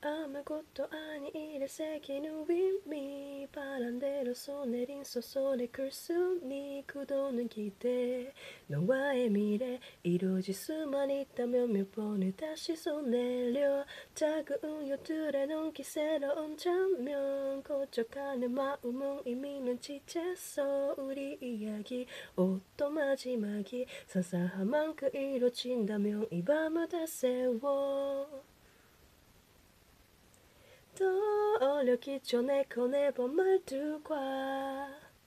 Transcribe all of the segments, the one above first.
아무것도 아닌 새끼는 위미 바람대로 손 내린 소설의 글쓴이 굳어오는 기대 너와의 미래 이루어질 수만 있다면 몇 번을 다시 손 내려 작은 우유들의 눈기 새로운 장면 고쳐가는 마음은 이미 눈치챘어 우리 이야기 옷도 마지막이 사사한 만큼 이루어진다면 이 밤을 다 세워 떠올렸기 전에 꺼내본 말들과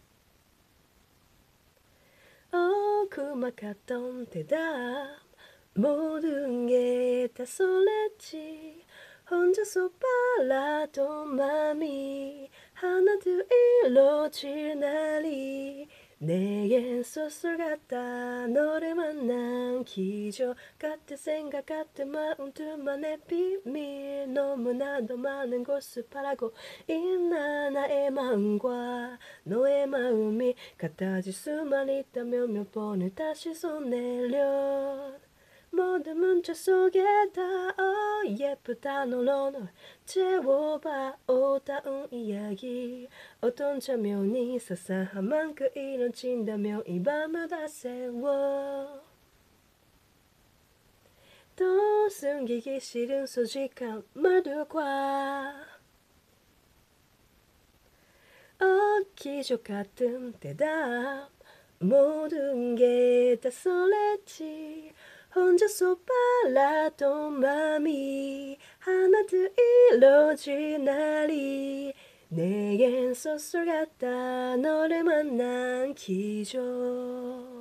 그막했던 대답 모든 게 다 설렜지 혼자서 빨랐던 맘이 하나 둘 이루어질 날이 내겐 소설 같다 너를 만난 기적 같은 생각 같은 마음 둘만의 비밀 너무나도 많은 곳을 바라고 있나 나의 마음과 너의 마음이 같아질 수만 있다면 몇 번을 다시 손 내려 모든 문자 속에 다 예쁘다 널 채워봐 오다운 이야기 어떤 장면이 사사한 만큼 이뤄진다면 이 밤을 다 세워 또 숨기기 싫은 솔직한 말들과 기적 같은 대답 모든 게 다 설렜지 혼자서 빨랐던 맘이 하나 둘 이루어질 날이 내겐 소설 같다 너를 만난 기적